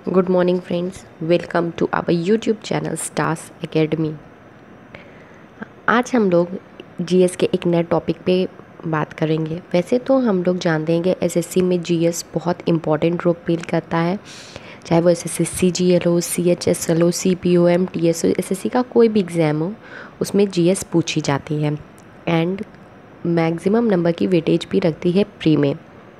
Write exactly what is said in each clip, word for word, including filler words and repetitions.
Good morning friends, welcome to our YouTube channel Stars Academy. आज हम लोग GS के एक नए टॉपिक पे बात करेंगे। वैसे तो हम लोग जानते हैं कि एसएससी में जीएस बहुत इम्पॉर्टेंट रोल प्ले करता है, चाहे वो एसएससी सीजीएल हो, सीएचएसएल हो, सीपीओएम, टीएस हो, एसएससी का कोई भी एग्ज़ाम हो उसमें जीएस पूछी जाती है एंड मैक्सिमम नंबर की वेटेज भी रखती है प्री में।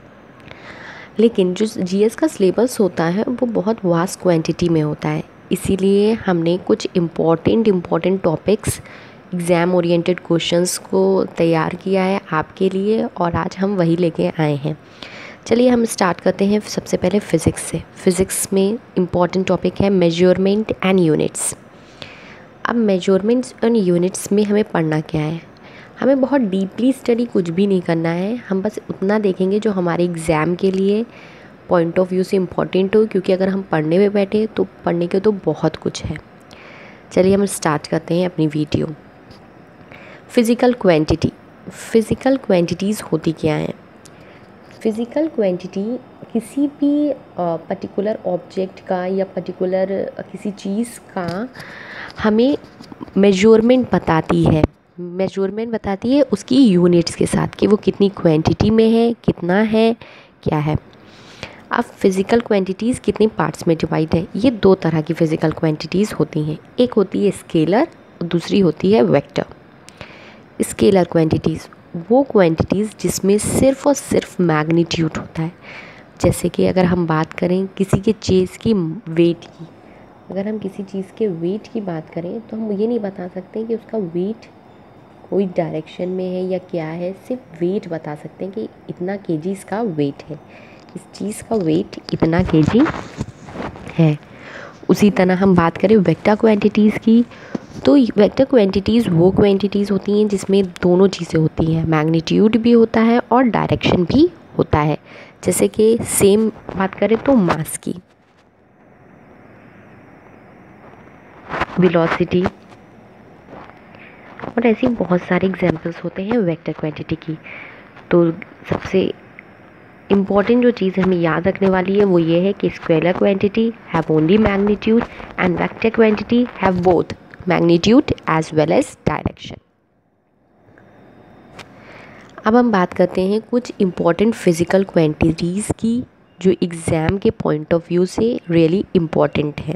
लेकिन जो जीएस का सिलेबस होता है वो बहुत वास्ट क्वांटिटी में होता है, इसीलिए हमने कुछ important important topics exam oriented questions को तैयार किया है आपके लिए और आज हम वही लेके आए हैं। चलिए हम स्टार्ट करते हैं सबसे पहले फ़िज़िक्स से। फ़िज़िक्स में इम्पॉर्टेंट टॉपिक है मेजरमेंट एंड यूनिट्स। अब मेजरमेंट्स एंड यूनिट्स में हमें पढ़ना क्या है? हमें बहुत डीपली स्टडी कुछ भी नहीं करना है, हम बस उतना देखेंगे जो हमारे एग्ज़ाम के लिए पॉइंट ऑफ व्यू से इम्पॉर्टेंट हो, क्योंकि अगर हम पढ़ने में बैठे तो पढ़ने के तो बहुत कुछ है। चलिए हम स्टार्ट करते हैं अपनी video. Physical quantity. Physical quantities होती क्या हैं? फ़िज़िकल क्वांटिटी किसी भी पर्टिकुलर ऑब्जेक्ट का या पर्टिकुलर किसी चीज़ का हमें मेजरमेंट बताती है। मेजरमेंट बताती है उसकी यूनिट्स के साथ कि वो कितनी क्वांटिटी में है, कितना है, क्या है। अब फिज़िकल क्वांटिटीज़ कितनी पार्ट्स में डिवाइड है? ये दो तरह की फ़िज़िकल क्वांटिटीज़ होती हैं, एक होती है स्केलर और दूसरी होती है वेक्टर। स्केलर क्वांटिटीज़ वो क्वांटिटीज़ जिसमें सिर्फ और सिर्फ मैग्नीट्यूड होता है। जैसे कि अगर हम बात करें किसी के चीज़ की वेट की, अगर हम किसी चीज़ के वेट की बात करें तो हम ये नहीं बता सकते कि उसका वेट कोई डायरेक्शन में है या क्या है, सिर्फ वेट बता सकते हैं कि इतना केजी इसका वेट है, इस चीज़ का वेट इतना केजी है। उसी तरह हम बात करें वेक्टर क्वांटिटीज़ की, तो वेक्टर क्वांटिटीज़ वो क्वांटिटीज़ होती हैं जिसमें दोनों चीज़ें होती हैं, मैग्नीट्यूड भी होता है और डायरेक्शन भी होता है। जैसे कि सेम बात करें तो मास की, वेलोसिटी, और ऐसी बहुत सारे एग्जांपल्स होते हैं वेक्टर क्वांटिटी की। तो सबसे इम्पॉर्टेंट जो चीज़ हमें याद रखने वाली है वो ये है कि scalar quantity have only magnitude and vector quantity have both magnitude as well as direction. अब हम बात करते हैं कुछ इम्पॉर्टेंट फिज़िकल क्वांटिटीज़ की जो एग्ज़ाम के पॉइंट ऑफ व्यू से रियली इम्पॉर्टेंट है।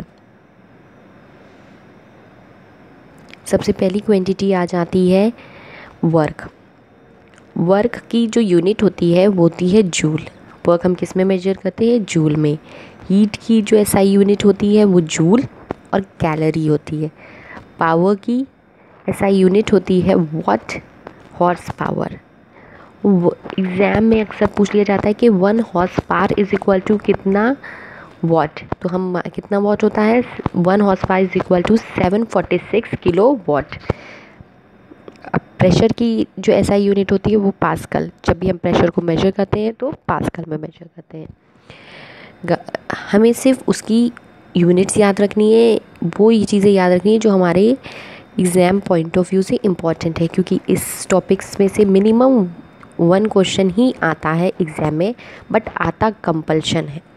सबसे पहली क्वांटिटी आ जाती है वर्क। वर्क की जो यूनिट होती है वो होती है जूल। वर्क हम किस में मेजर करते हैं? जूल में। हीट की जो एसआई यूनिट होती है वो जूल और कैलोरी होती है। पावर की एसआई यूनिट होती है वॉट, हॉर्स पावर। एग्ज़ाम में अक्सर पूछ लिया जाता है कि one horse power is equal to कितना वॉट, तो हम कितना वॉट होता है? One horse power is equal to seven forty six kilo watt. अब प्रेशर की जो एसआई यूनिट होती है वो पास्कल। जब भी हम प्रेशर को मेजर करते हैं तो पास्कल में मेजर करते हैं। हमें सिर्फ उसकी यूनिट्स याद रखनी है, वो ये चीज़ें याद रखनी है जो हमारे एग्ज़ाम पॉइंट ऑफ व्यू से इम्पॉर्टेंट है, क्योंकि इस टॉपिक्स में से मिनिमम वन क्वेश्चन ही आता है एग्ज़ाम में, बट आता कंपल्शन है।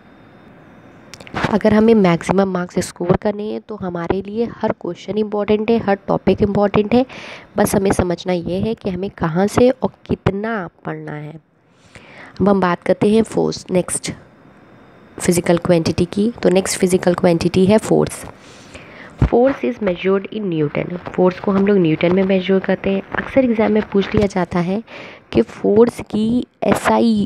अगर हमें मैक्सिमम मार्क्स स्कोर करने हैं तो हमारे लिए हर क्वेश्चन इम्पॉर्टेंट है, हर टॉपिक इम्पॉर्टेंट है। बस हमें समझना ये है कि हमें कहाँ से और कितना पढ़ना है। अब हम बात करते हैं फोर्स, नेक्स्ट फिज़िकल क्वांटिटी की। तो नेक्स्ट फिज़िकल क्वांटिटी है force. Force is measured in newton. Force को हम लोग न्यूटन में मेजर करते हैं। अक्सर एग्ज़ाम में पूछ लिया जाता है कि फोर्स की एसआई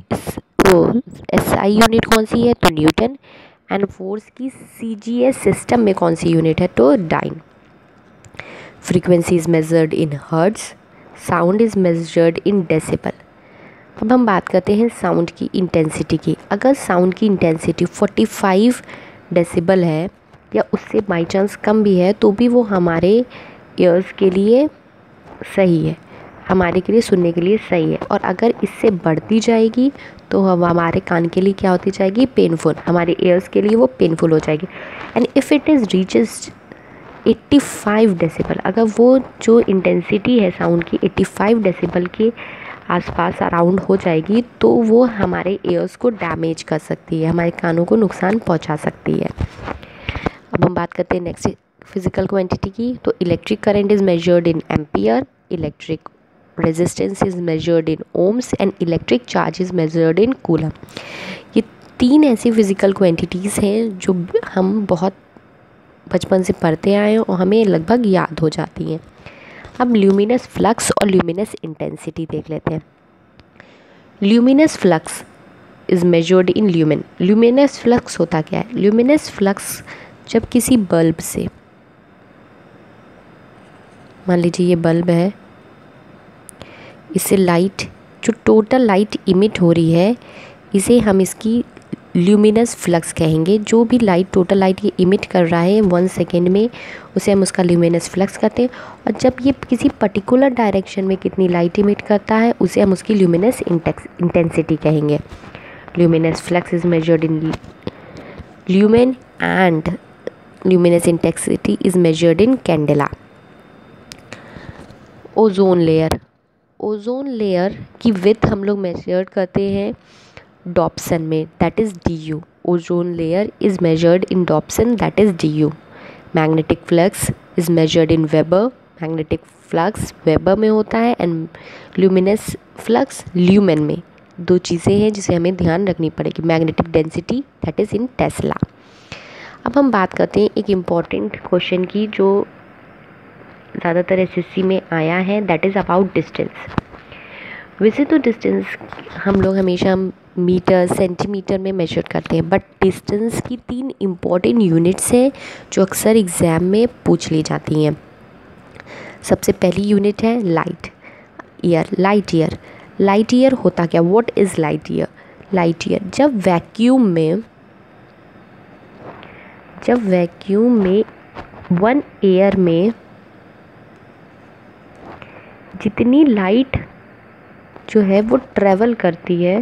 एसआई यूनिट कौन सी है? तो न्यूटन। एंड फोर्स की सीजीएस सिस्टम में कौन सी यूनिट है? तो dyne. Frequency is measured in hertz, sound is measured in decibel. अब हम बात करते हैं साउंड की इंटेंसिटी की। अगर साउंड की इंटेंसिटी पैंतालीस डेसिबल है या उससे बाई चांस कम भी है तो भी वो हमारे ईयर्स के लिए सही है, हमारे के लिए सुनने के लिए सही है। और अगर इससे बढ़ती जाएगी तो हम हमारे कान के लिए क्या होती जाएगी? पेनफुल। हमारे ईयर्स के लिए वो पेनफुल हो जाएगी। And if it is reaches पचासी डेसिबल, अगर वो जो इंटेंसिटी है साउंड की पचासी डेसिबल के आसपास अराउंड हो जाएगी तो वो हमारे ईयर्स को डैमेज कर सकती है, हमारे कानों को नुकसान पहुंचा सकती है। अब हम बात करते हैं नेक्स्ट फिजिकल क्वांटिटी की। तो electric current is measured in ampere, electric resistance is measured in ohms and electric charge is measured in coulomb. ये तीन ऐसी फिजिकल क्वांटिटीज़ हैं जो हम बहुत बचपन से पढ़ते आए हैं और हमें लगभग याद हो जाती हैं। अब ल्यूमिनस फ्लक्स और ल्यूमिनस इंटेंसिटी देख लेते हैं। Luminous flux is measured in lumen. ल्यूमिनस फ्लक्स होता क्या है? ल्यूमिनस फ्लक्स जब किसी बल्ब से, मान लीजिए ये बल्ब है, इससे लाइट, जो टोटल लाइट इमिट हो रही है, इसे हम इसकी ल्यूमिनस फ्लक्स कहेंगे। जो भी लाइट, टोटल लाइट ये इमिट कर रहा है वन सेकेंड में, उसे हम उसका ल्यूमिनस फ्लक्स कहते हैं। और जब ये किसी पर्टिकुलर डायरेक्शन में कितनी लाइट इमिट करता है, उसे हम उसकी ल्यूमिनस इंटेंसिटी कहेंगे। Luminous flux is measured in lumen and luminous intensity is measured in candela. Ozone layer, ozone layer की विड्थ हम लोग मेजर करते हैं डॉप्सन में, that is D U. Ozone layer is measured in dobson, that is D U. Magnetic flux is measured in weber, magnetic flux weber में होता है and luminous flux lumen में। दो चीज़ें हैं जिसे हमें ध्यान रखनी पड़ेगी। Magnetic density that is in tesla. अब हम बात करते हैं एक इम्पॉर्टेंट क्वेश्चन की जो ज़्यादातर एसएससी में आया है, दैट इज़ अबाउट डिस्टेंस। वैसे तो डिस्टेंस हम लोग हमेशा मीटर, सेंटीमीटर में मेजर करते हैं, बट डिस्टेंस की तीन इम्पॉर्टेंट यूनिट्स हैं जो अक्सर एग्ज़ाम में पूछ ली जाती हैं। सबसे पहली यूनिट है light year. Light year, light year होता क्या? What is light year? Light year जब वैक्यूम में जब वैक्यूम में वन एयर में जितनी लाइट जो है वो ट्रेवल करती है,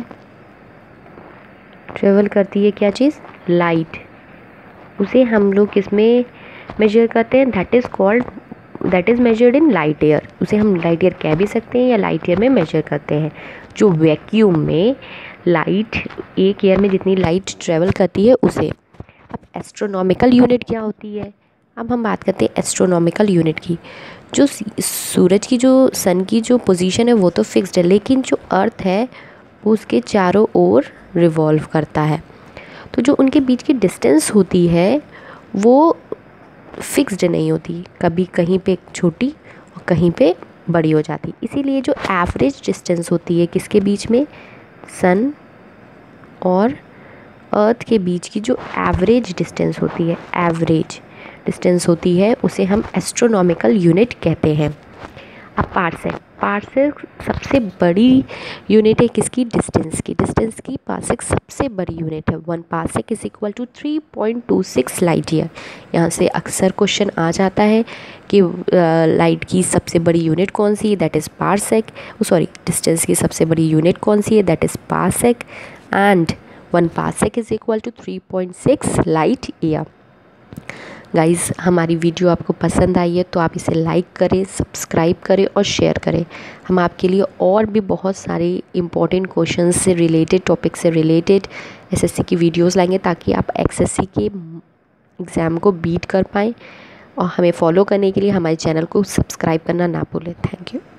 ट्रेवल करती है क्या चीज़? लाइट। उसे हम लोग किसमें मेजर करते हैं? That is called, that is measured in light year. उसे हम लाइट ईयर कह भी सकते हैं या लाइट ईयर में मेजर करते हैं। जो वैक्यूम में लाइट, एक ईयर में जितनी लाइट ट्रेवल करती है उसे। अब एस्ट्रोनॉमिकल यूनिट क्या होती है? अब हम बात करते हैं एस्ट्रोनॉमिकल यूनिट की। जो सूरज की, जो सन की जो पोजीशन है वो तो फिक्स्ड है, लेकिन जो अर्थ है वो उसके चारों ओर रिवॉल्व करता है। तो जो उनके बीच की डिस्टेंस होती है वो फिक्स्ड नहीं होती, कभी कहीं पे छोटी और कहीं पे बड़ी हो जाती। इसीलिए जो एवरेज डिस्टेंस होती है किसके बीच में? सन और अर्थ के बीच की जो एवरेज डिस्टेंस होती है, एवरेज डिस्टेंस होती है, उसे हम एस्ट्रोनॉमिकल यूनिट कहते हैं। अब पार्सेक, पार्सेक सबसे बड़ी यूनिट है किसकी? डिस्टेंस की। डिस्टेंस की पार्सेक सबसे बड़ी यूनिट है। One parsec is equal to three point two six light year. यहाँ से अक्सर क्वेश्चन आ जाता है कि लाइट की सबसे बड़ी यूनिट कौन सी है? That is parsec. Sorry, distance की सबसे बड़ी यूनिट कौन सी है? That is parsec. And one parsec is equal to three point six light year. Guys, हमारी वीडियो आपको पसंद आई है तो आप इसे लाइक करें, सब्सक्राइब करें और शेयर करें। हम आपके लिए और भी बहुत सारे इम्पॉर्टेंट क्वेश्चंस से रिलेटेड, टॉपिक से रिलेटेड एसएससी की वीडियोस लाएंगे ताकि आप एसएससी के एग्ज़ाम को बीट कर पाएँ। और हमें फॉलो करने के लिए हमारे चैनल को सब्सक्राइब करना ना भूलें। Thank you.